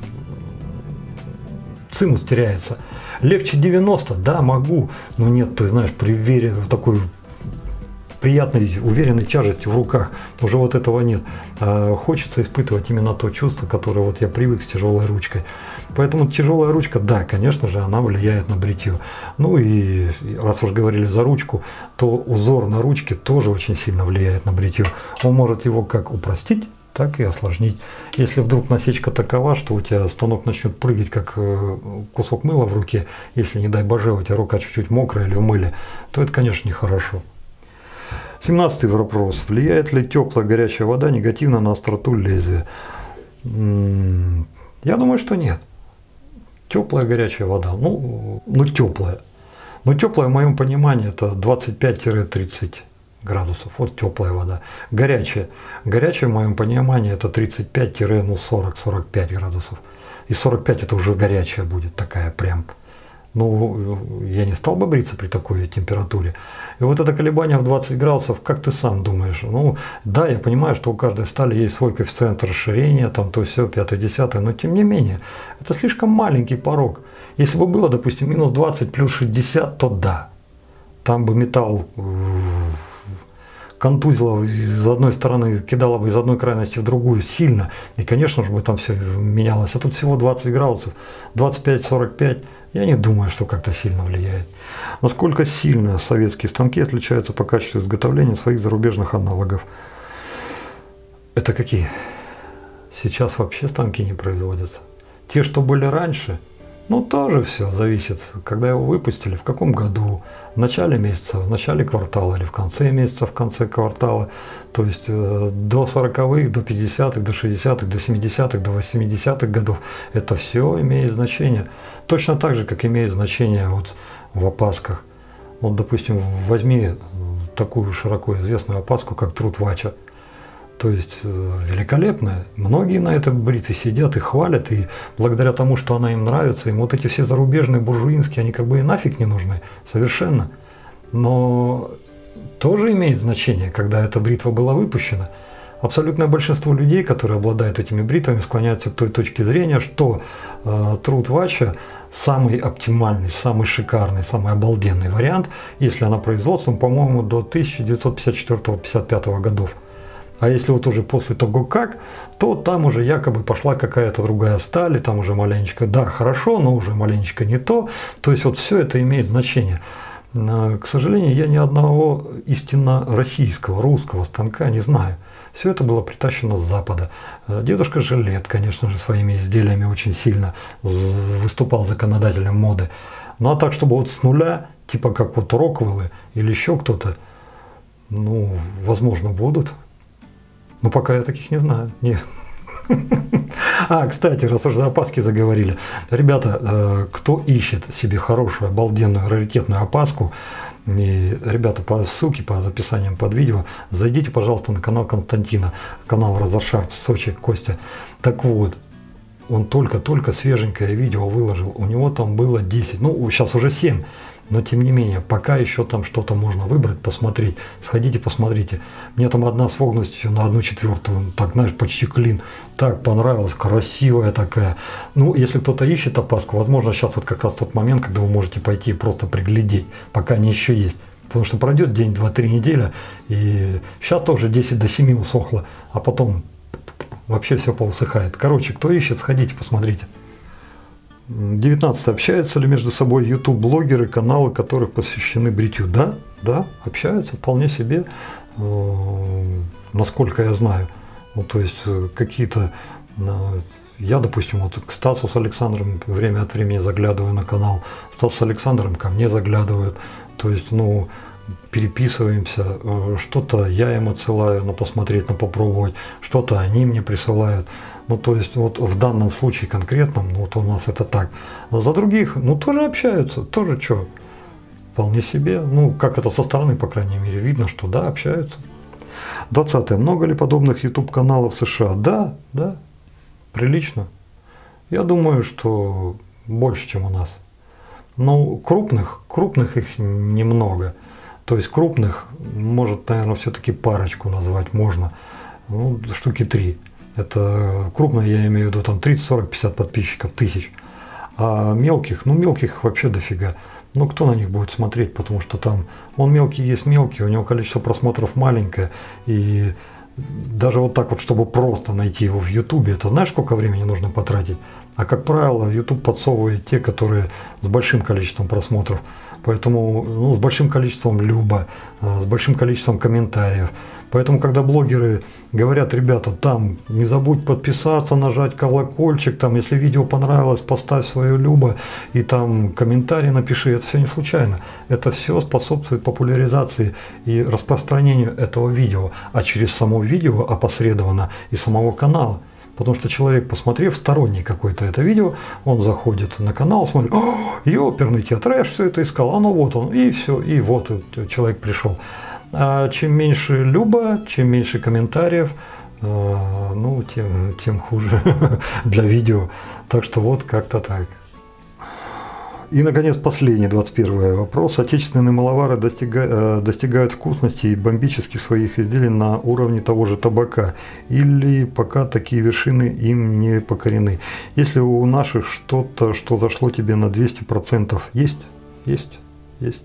цимус теряется. Легче девяноста, да, могу, но нет, ты знаешь, при вере в такой приятной, уверенной тяжести в руках, уже вот этого нет. А хочется испытывать именно то чувство, которое вот я привык с тяжелой ручкой. Поэтому тяжелая ручка, да, конечно же, она влияет на бритье. Ну и раз уж говорили за ручку, то узор на ручке тоже очень сильно влияет на бритье. Он может его как упростить, так и осложнить. Если вдруг насечка такова, что у тебя станок начнет прыгать, как кусок мыла в руке, если, не дай боже, у тебя рука чуть-чуть мокрая или в мыле, то это, конечно, нехорошо. семнадцатый вопрос. Влияет ли теплая горячая вода негативно на остроту лезвия? Я думаю, что нет. Теплая горячая вода, ну, ну теплая. Но теплая, в моем понимании, это двадцать пять — тридцать градусов. Вот теплая вода. Горячая. Горячая, в моем понимании, это тридцать пять — сорок — сорок пять градусов. И сорок пять это уже горячая будет такая прям. Ну, я не стал бы бриться при такой температуре. И вот это колебание в двадцать градусов, как ты сам думаешь? Ну, да, я понимаю, что у каждой стали есть свой коэффициент расширения, там то все, пятое, десятое, но тем не менее, это слишком маленький порог. Если бы было, допустим, минус двадцать плюс шестьдесят, то да. Там бы металл контузило из одной стороны, кидало бы из одной крайности в другую сильно. И, конечно же, бы там все менялось. А тут всего двадцать градусов, двадцать пять — сорок пять. Я не думаю, что как-то сильно влияет. Насколько сильно советские станки отличаются по качеству изготовления своих зарубежных аналогов? Это какие? Сейчас вообще станки не производятся. Те, что были раньше, ну тоже все зависит, когда его выпустили, в каком году, в начале месяца, в начале квартала или в конце месяца, в конце квартала. То есть э, до сороковых, до пятидесятых, до шестидесятых, до семидесятых, до восьмидесятых годов это все имеет значение. Точно так же, как имеет значение вот в опасках. Вот, допустим, возьми такую широко известную опаску, как Трут-Вача. То есть э, великолепная. Многие на этой бритве сидят и хвалят, и благодаря тому, что она им нравится, им вот эти все зарубежные буржуинские, они как бы и нафиг не нужны, совершенно. Но тоже имеет значение, когда эта бритва была выпущена. Абсолютное большинство людей, которые обладают этими бритвами, склоняются к той точке зрения, что э, Трут-Вача самый оптимальный, самый шикарный, самый обалденный вариант, если она производством, по-моему, до тысяча девятьсот пятьдесят четвёртого — пятьдесят пятого годов. А если вот уже после того как, то там уже якобы пошла какая-то другая сталь, и там уже маленечко, да, хорошо, но уже маленечко не то. То есть вот все это имеет значение. К сожалению, я ни одного истинно российского, русского станка не знаю. Все это было притащено с Запада. Дедушка Жилет, конечно же, своими изделиями очень сильно выступал законодателем моды. Ну а так, чтобы вот с нуля типа как вот Роквеллы или еще кто-то, ну, возможно, будут. Но пока я таких не знаю. Нет. А, кстати, раз уже опаски заговорили. Ребята, кто ищет себе хорошую, обалденную, раритетную опаску, и, ребята, по ссылке, по описаниям под видео, зайдите, пожалуйста, на канал Константина, канал Разошарп, Сочи, Костя. Так вот, он только-только свеженькое видео выложил, у него там было десять, ну, сейчас уже семь, но тем не менее, пока еще там что-то можно выбрать, посмотреть, сходите, посмотрите. Мне там одна с вогнутостью на одну четвертую, так, знаешь, почти клин, так понравилась, красивая такая. Ну, если кто-то ищет опаску, возможно, сейчас вот как раз тот момент, когда вы можете пойти и просто приглядеть, пока они еще есть. Потому что пройдет день, два, три недели, и сейчас тоже десять до семи усохло, а потом вообще все поусыхает. Короче, кто ищет, сходите, посмотрите. девятнадцать. Общаются ли между собой YouTube-блогеры, каналы, которых посвящены бритью? Да, да, общаются вполне себе, э, насколько я знаю. Ну, то есть какие-то, э, я, допустим, вот к Стасу с Александром время от времени заглядываю на канал, Стас с Александром ко мне заглядывают, то есть, ну, переписываемся, э, что-то я им отсылаю на посмотреть, на попробовать, что-то они мне присылают. Ну, то есть, вот в данном случае конкретном, вот у нас это так. Но за других, ну, тоже общаются, тоже что, вполне себе. Ну, как это со стороны, по крайней мере, видно, что да, общаются. двадцатое. Много ли подобных YouTube-каналов в США? Да, да, прилично. Я думаю, что больше, чем у нас. Ну, крупных, крупных их немного. То есть, крупных, может, наверное, все-таки парочку назвать можно. Ну, штуки три. Это крупно, я имею в виду там тридцать, сорок, пятьдесят подписчиков, тысяч. А мелких, ну мелких вообще дофига. Ну кто на них будет смотреть, потому что там он мелкий есть мелкий, у него количество просмотров маленькое. И даже вот так вот, чтобы просто найти его в Ютубе, это знаешь, сколько времени нужно потратить? А как правило, YouTube подсовывает те, которые с большим количеством просмотров. Поэтому, ну, с большим количеством люба, с большим количеством комментариев. Поэтому, когда блогеры говорят, ребята, там не забудь подписаться, нажать колокольчик, там, если видео понравилось, поставь свое любо и там комментарий напиши, это все не случайно. Это все способствует популяризации и распространению этого видео, а через само видео опосредованно и самого канала. Потому что человек, посмотрев сторонний какое-то это видео, он заходит на канал, смотрит, о, ёперный театр, я все это искал, а ну вот он, и все, и вот человек пришел. А чем меньше люба, чем меньше комментариев, э, ну, тем, тем хуже для видео. Так что вот как-то так. И, наконец, последний, двадцать первый вопрос. Отечественные маловары достига, достигают вкусности и бомбических своих изделий на уровне того же табака? Или пока такие вершины им не покорены? Если у наших что-то, что зашло тебе на двести процентов, есть? Есть? Есть.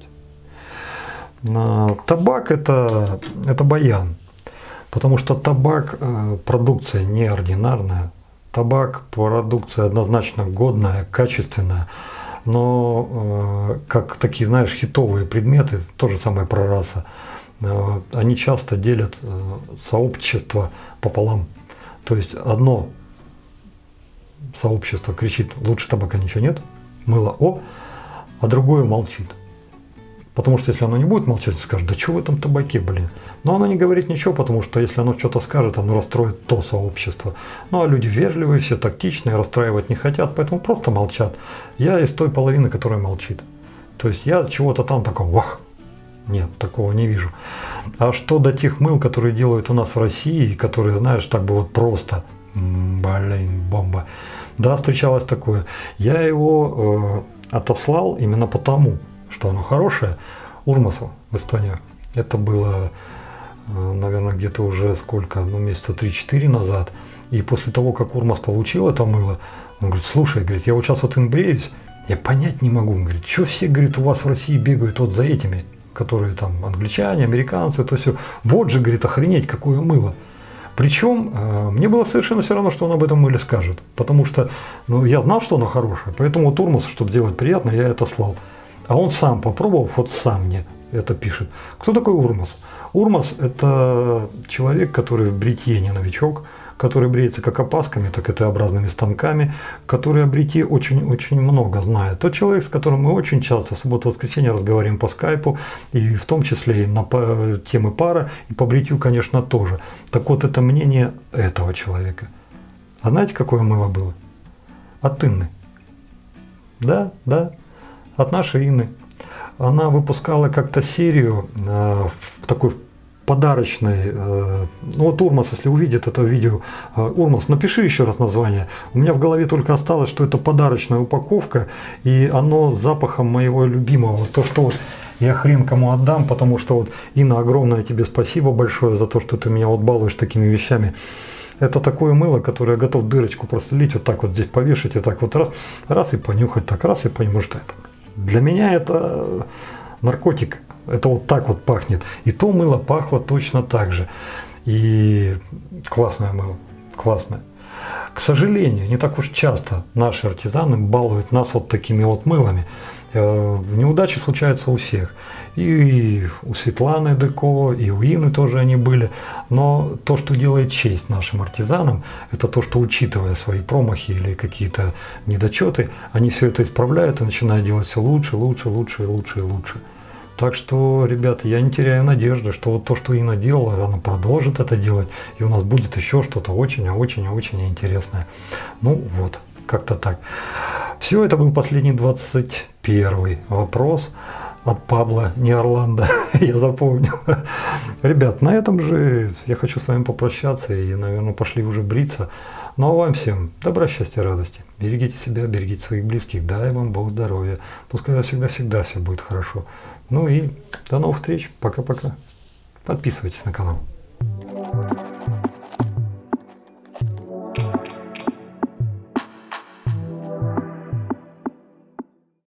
Табак это, это баян. Потому что табак продукция неординарная. Табак продукция однозначно годная, качественная. Но э, как такие, знаешь, хитовые предметы, то же самое про раса, э, они часто делят э, сообщество пополам. То есть одно сообщество кричит, лучше табака ничего нет, мыло, о, а другое молчит. Потому что если оно не будет молчать, скажет, да что в этом табаке, блин. Но оно не говорит ничего, потому что если оно что-то скажет, оно расстроит то сообщество. Ну а люди вежливые, все тактичные, расстраивать не хотят, поэтому просто молчат. Я из той половины, которая молчит. То есть я чего-то там такого, вах, нет, такого не вижу. А что до тех мыл, которые делают у нас в России, которые, знаешь, так бы вот просто, блин, бомба. Да, встречалось такое. Я его э, отослал именно потому, что оно хорошее, Урмасу в Эстонию. Это было, наверное, где-то уже сколько, ну, месяца три-четыре назад. И после того, как Урмас получил это мыло, он говорит, слушай, говорит, я вот сейчас вот им бреюсь, я понять не могу. Он говорит, что все, говорит, у вас в России бегают вот за этими, которые там англичане, американцы, то все. Вот же, говорит, охренеть, какое мыло. Причем э, мне было совершенно все равно, что он об этом мыле скажет. Потому что, ну, я знал, что оно хорошее. Поэтому вот Урмасу, чтобы делать приятно, я это слал. А он сам попробовал, вот сам мне это пишет. Кто такой Урмас? Урмас – это человек, который в бритье не новичок, который бреется как опасками, так и Т-образными станками, который о бритье очень-очень много знает. Тот человек, с которым мы очень часто в субботу-воскресенье разговариваем по скайпу, и в том числе и на темы пара, и по бритью, конечно, тоже. Так вот, это мнение этого человека. А знаете, какое мыло было? От Инны. Да, да, от нашей Инны. Она выпускала как-то серию э, в такой подарочной. Э, ну вот Урмас, если увидит это видео, э, Урмас, напиши еще раз название. У меня в голове только осталось, что это подарочная упаковка, и оно с запахом моего любимого. Вот то, что вот я хрен кому отдам, потому что вот, Инна, огромное тебе спасибо большое за то, что ты меня вот балуешь такими вещами. Это такое мыло, которое я готов дырочку просто лить, вот так вот здесь повешать, и так вот раз, раз и понюхать, так раз и понюхать. Что это? Для меня это наркотик, это вот так вот пахнет. И то мыло пахло точно так же. И классное мыло, классное. К сожалению, не так уж часто наши артизаны балуют нас вот такими вот мылами. Неудачи случаются у всех. И у Светланы Деко, и у Инны тоже они были. Но то, что делает честь нашим артизанам, это то, что, учитывая свои промахи или какие-то недочеты, они все это исправляют и начинают делать все лучше, лучше, лучше, и лучше и лучше. Так что, ребята, я не теряю надежды, что вот то, что Инна делала, она продолжит это делать, и у нас будет еще что-то очень-очень-очень интересное. Ну вот, как-то так. Все, это был последний двадцать первый вопрос от Пабло, не Орландо, я запомнил. Ребят, на этом же я хочу с вами попрощаться и, наверное, пошли уже бриться. Ну а вам всем добра, счастья, радости. Берегите себя, берегите своих близких. Дай вам Бог здоровья. Пускай всегда-всегда все будет хорошо. Ну и до новых встреч. Пока-пока. Подписывайтесь на канал.